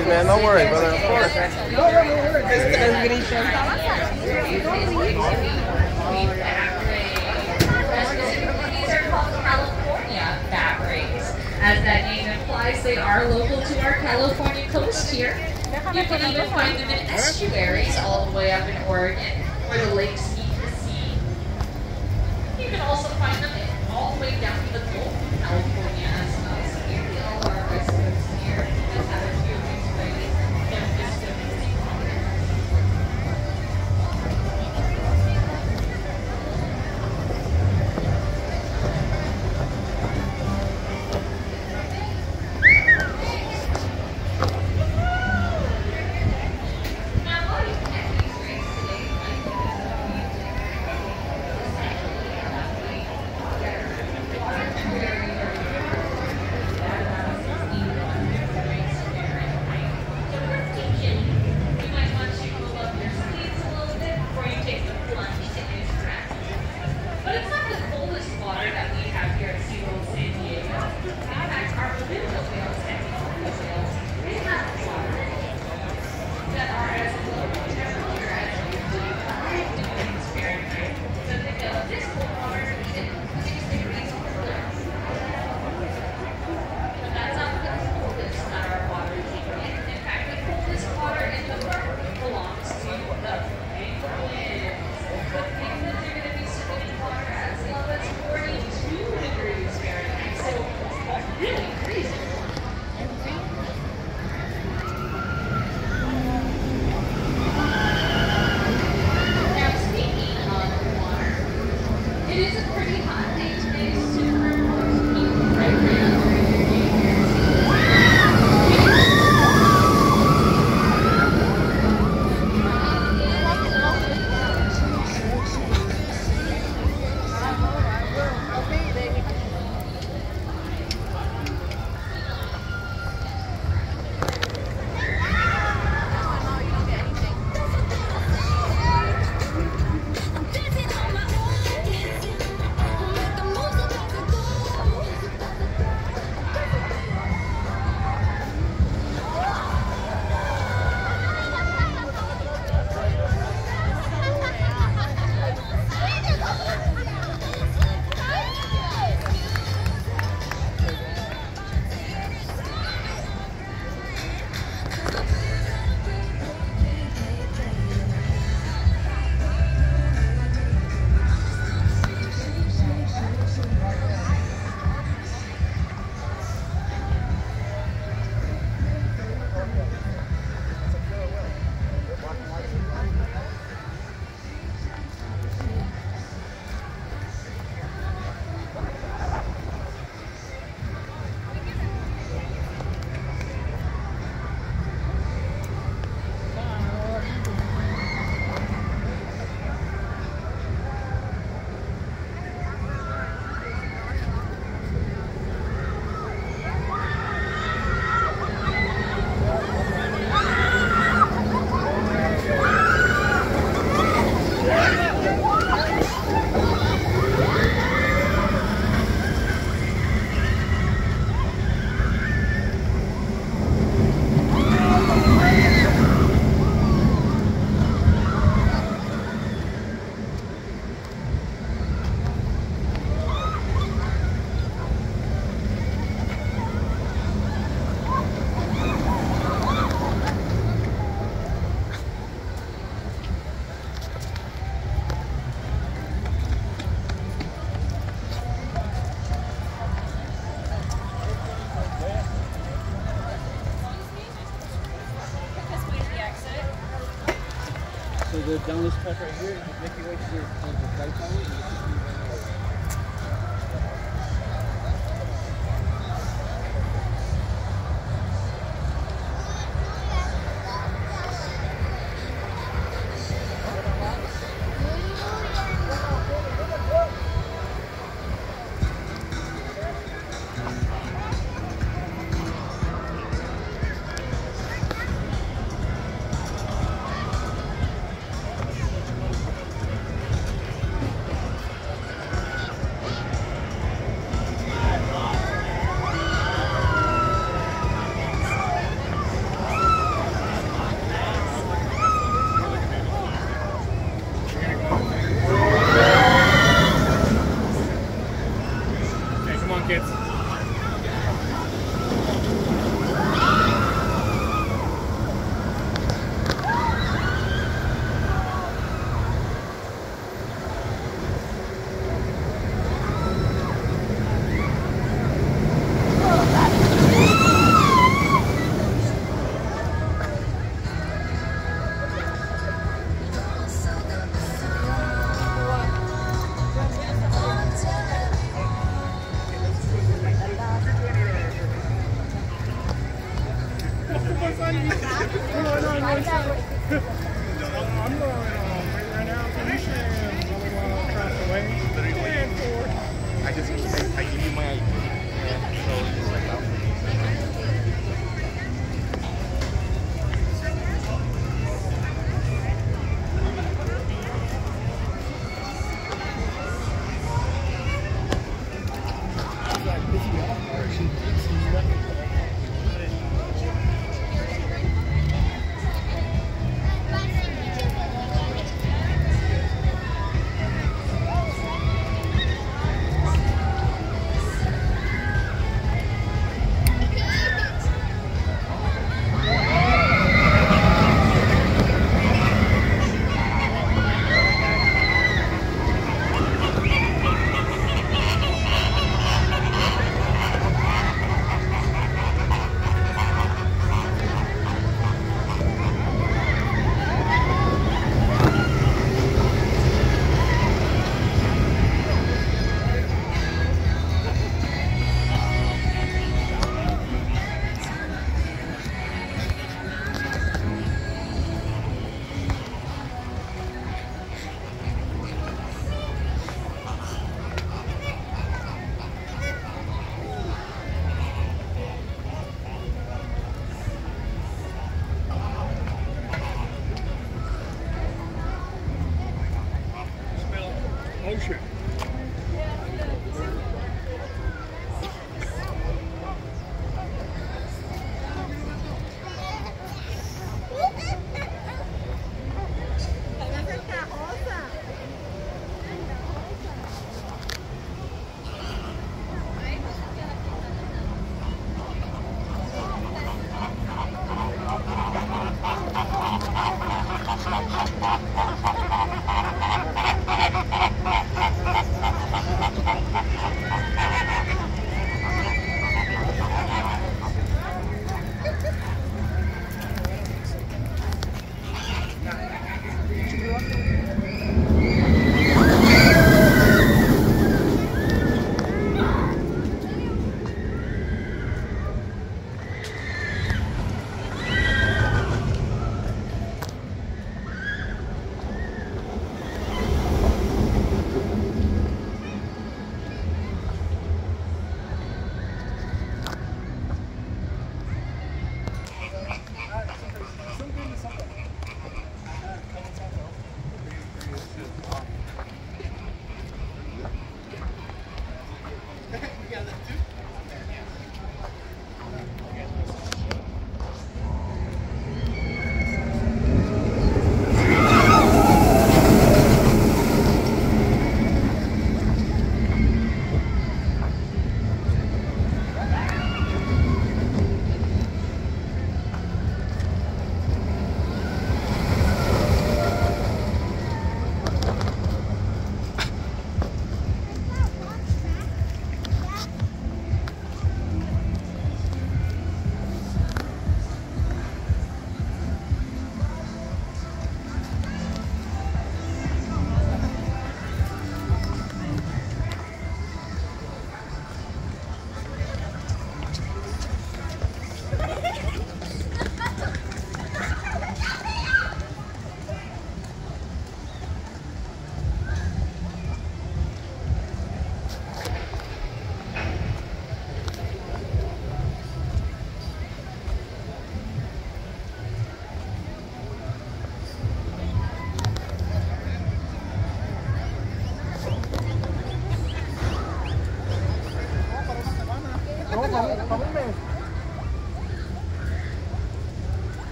worries, man. No worries, brother. Of course. These are called California-Mack Rides. As that name implies, they are local to our California coast here. You can even find them in estuaries all the way up in Oregon, where the lakes meet the sea. You can also find them all the way down to the Gulf of California as well. So nearly all our residents here has had a few Midways and visited amazing properties. But it's not the coldest water that we have here at SeaWorld San Diego. In fact, our beluga whales and killer whales, they have water that are as low temperature as usually 5 degrees Fahrenheit. So think of this cold water even 6 degrees cooler. But that's not the coldest that our water can get. In fact, the coldest water in the world belongs to the penguins. The penguins are going to be swimming in water as low as 42 degrees Fahrenheit. So really freezing. Now speaking of water, it is a pretty hot day today. Super close right now. So go down this path right here, and make your way to the flight tower, and you can see right there. tickets. I'm going right now to Mission, across the way. I give you my ID. So it's like that. Ocean.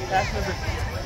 That's